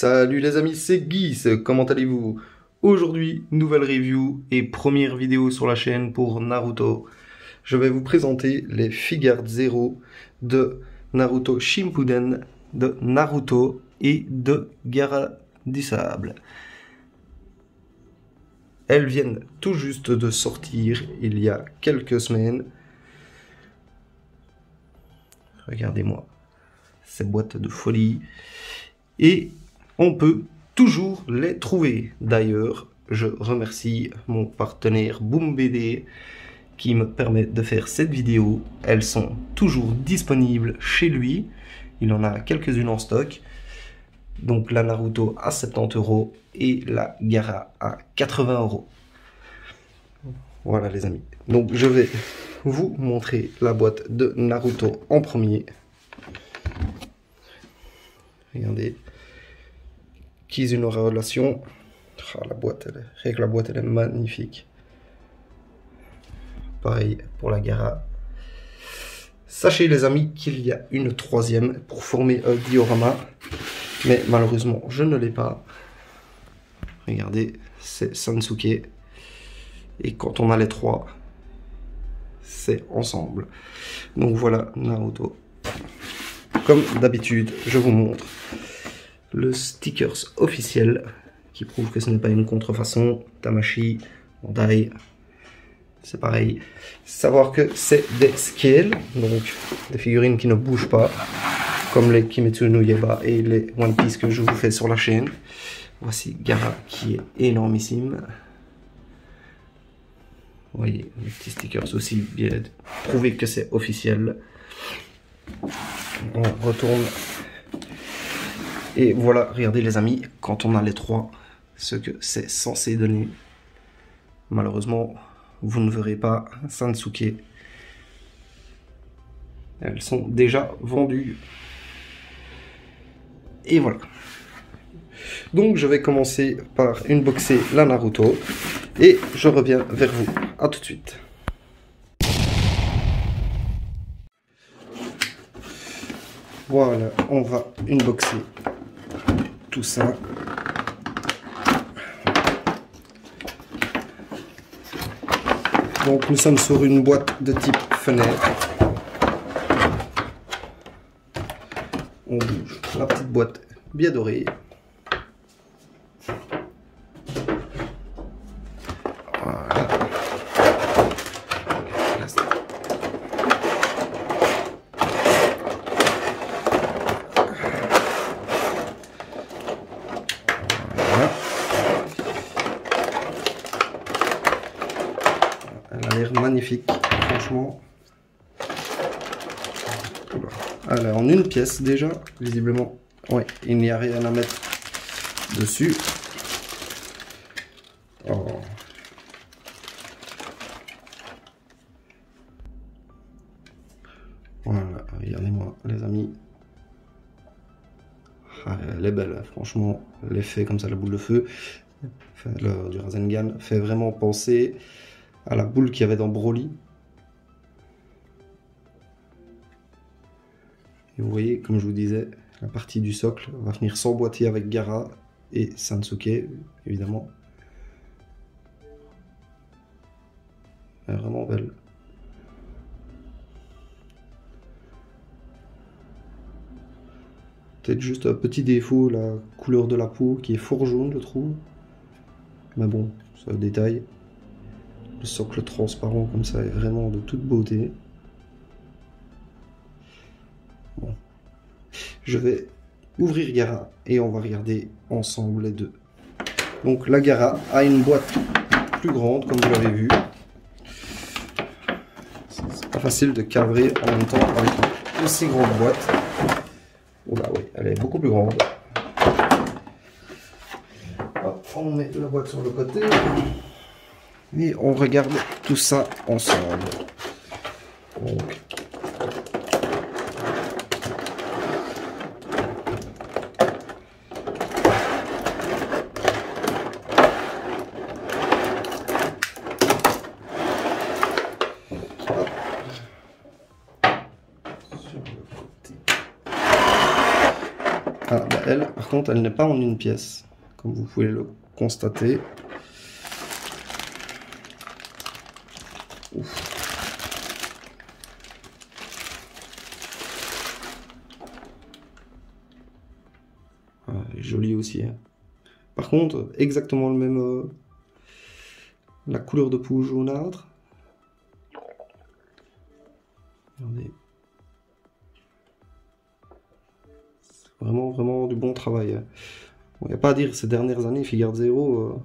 Salut les amis, c'est Guy, comment allez-vous? Aujourd'hui, nouvelle review et première vidéo sur la chaîne pour Naruto. Je vais vous présenter les Figuarts Zero de Naruto Shippuden, de Naruto et de Gaara du Sable. Elles viennent tout juste de sortir il y a quelques semaines. Regardez-moi ces boîtes de folie. Et on peut toujours les trouver. D'ailleurs, je remercie mon partenaire BoomBD qui me permet de faire cette vidéo. Elles sont toujours disponibles chez lui. Il en a quelques-unes en stock. Donc la Naruto à 70 € et la Gaara à 80 €. Voilà les amis. Donc je vais vous montrer la boîte de Naruto en premier. Regardez. Kizuna relation. Oh, la boîte, elle est magnifique. Pareil pour la Gaara. Sachez les amis qu'il y a une troisième pour former un diorama. Mais malheureusement, je ne l'ai pas. Regardez, c'est Sansuke. Et quand on a les trois, c'est ensemble. Donc voilà, Naruto. Comme d'habitude, je vous montre le stickers officiel qui prouve que ce n'est pas une contrefaçon. Tamashii, Bandai, c'est pareil. Savoir que c'est des scales, donc des figurines qui ne bougent pas, comme les Kimetsu no Yaiba et les One Piece que je vous fais sur la chaîne. Voici Gaara qui est énormissime. Vous voyez, les petits stickers aussi, bien prouver que c'est officiel. On retourne. Et voilà, regardez les amis, quand on a les trois, ce que c'est censé donner. Malheureusement, vous ne verrez pas Sansuke. Elles sont déjà vendues. Et voilà. Donc je vais commencer par unboxer la Naruto. Et je reviens vers vous. A tout de suite. Voilà, on va unboxer tout ça. Donc nous sommes sur une boîte de type fenêtre. On bouge la petite boîte bien dorée. Voilà. Elle a l'air magnifique, franchement. Elle est en une pièce déjà, visiblement. Oui, il n'y a rien à mettre dessus. Oh. Voilà, regardez-moi les amis. Ah, elle est belle, franchement. L'effet comme ça, la boule de feu du Rasengan fait vraiment penser à la boule qu'il y avait dans Broly. Et vous voyez, comme je vous disais, la partie du socle va venir s'emboîter avec Gaara et Sansuke, évidemment. Elle est vraiment belle. Peut-être juste un petit défaut, la couleur de la peau qui est fort jaune, je trouve. Mais bon, c'est un détail. Le socle transparent comme ça est vraiment de toute beauté. Bon. Je vais ouvrir Gaara et on va regarder ensemble les deux. Donc la Gaara a une boîte plus grande comme vous l'avez vu. C'est pas facile de cadrer en même temps avec une aussi grande boîte. Oula oui, elle est beaucoup plus grande. Hop, on met la boîte sur le côté. Et on regarde tout ça ensemble. Donc, Ah, bah elle, par contre, elle n'est pas en une pièce, comme vous pouvez le constater. Ouf. Ah, elle est jolie aussi. Hein. Par contre, exactement le même... la couleur de peau jaunâtre. Regardez. C'est vraiment, vraiment du bon travail. Hein. Bon, y a pas à dire, ces dernières années, Figard Zero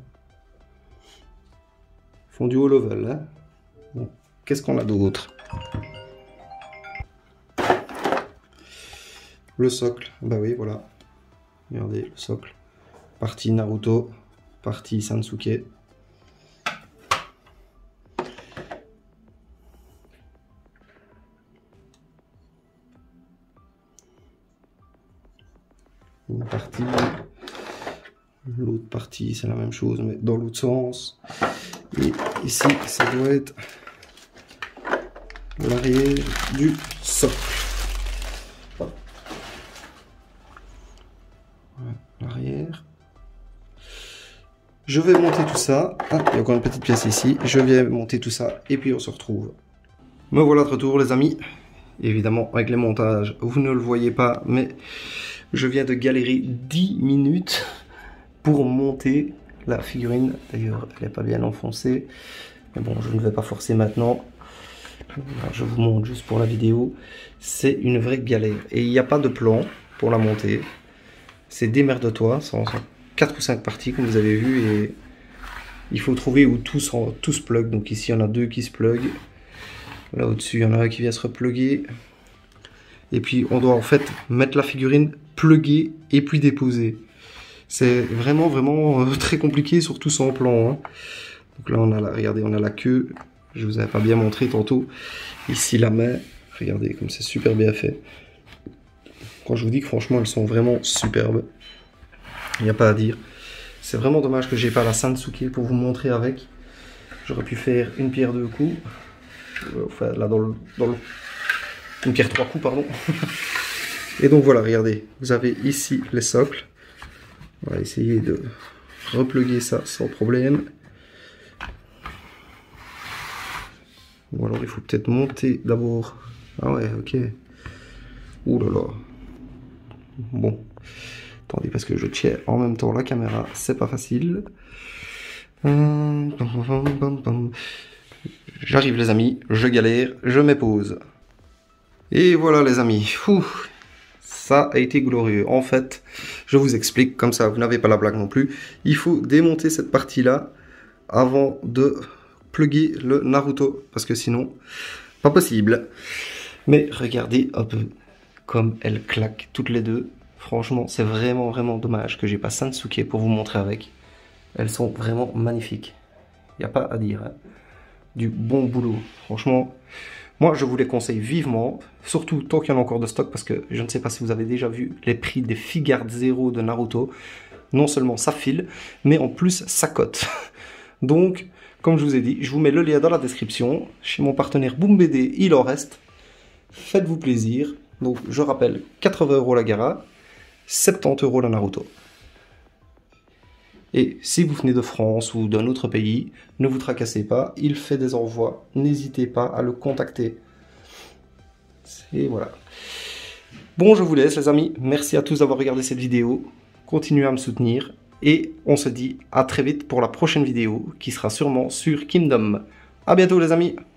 font du haut level. Hein. Bon, qu'est-ce qu'on a d'autre? Le socle. Bah oui, voilà. Regardez, le socle. Partie Naruto, partie Sansuke. Une partie, l'autre partie c'est la même chose mais dans l'autre sens, et ici ça doit être l'arrière du socle. Voilà, l'arrière. Je vais monter tout ça. Ah, il y a encore une petite pièce ici. Je vais monter tout ça et puis on se retrouve. Me voilà de retour les amis. Évidemment avec les montages vous ne le voyez pas mais je viens de galérer 10 minutes pour monter la figurine. D'ailleurs, elle n'est pas bien enfoncée. Mais bon, je ne vais pas forcer maintenant. Alors, je vous montre juste pour la vidéo. C'est une vraie galère. Et il n'y a pas de plan pour la monter. C'est démerde-toi. C'est en 4 ou 5 parties, comme vous avez vu. Et il faut trouver où tout se plug. Donc ici, il y en a 2 qui se plug. Là au-dessus, il y en a un qui vient se repluguer. Et puis, on doit en fait mettre la figurine pluguer et puis déposer. C'est vraiment, vraiment très compliqué, surtout sans plan. Hein. Donc là, on a regardez, on a la queue. Je vous avais pas bien montré tantôt. Ici, la main. Regardez comme c'est super bien fait. Quand je vous dis que franchement, elles sont vraiment superbes. Il n'y a pas à dire. C'est vraiment dommage que j'ai pas la Sansuke pour vous montrer avec. J'aurais pu faire une pierre 2 coups. Enfin, là, une pierre 3 coups, pardon. Et donc voilà, regardez, vous avez ici les socles. On va essayer de repluguer ça sans problème. Ou alors il faut peut-être monter d'abord. Ah ouais, ok. Ouh là là. Bon. Attendez, parce que je tiens en même temps la caméra, c'est pas facile. J'arrive les amis, je galère, je mets pause. Et voilà les amis. Ouh. Ça a été glorieux. En fait, je vous explique, comme ça vous n'avez pas la blague non plus. Il faut démonter cette partie-là avant de plugger le Naruto. Parce que sinon, pas possible. Mais regardez un peu comme elles claquent toutes les deux. Franchement, c'est vraiment, vraiment dommage que j'ai pas Sansuke pour vous montrer avec. Elles sont vraiment magnifiques. Il n'y a pas à dire. Hein. Du bon boulot. Franchement... Moi, je vous les conseille vivement, surtout tant qu'il y en a encore de stock, parce que je ne sais pas si vous avez déjà vu les prix des Figard Zero de Naruto. Non seulement ça file, mais en plus ça cote. Donc, comme je vous ai dit, je vous mets le lien dans la description. Chez mon partenaire Boom BD, il en reste. Faites-vous plaisir. Donc, je rappelle, 80 € la Gara, 70 € la Naruto. Et si vous venez de France ou d'un autre pays, ne vous tracassez pas, il fait des envois, n'hésitez pas à le contacter. Et voilà. Bon, je vous laisse les amis, merci à tous d'avoir regardé cette vidéo, continuez à me soutenir, et on se dit à très vite pour la prochaine vidéo, qui sera sûrement sur Kingdom. A bientôt les amis.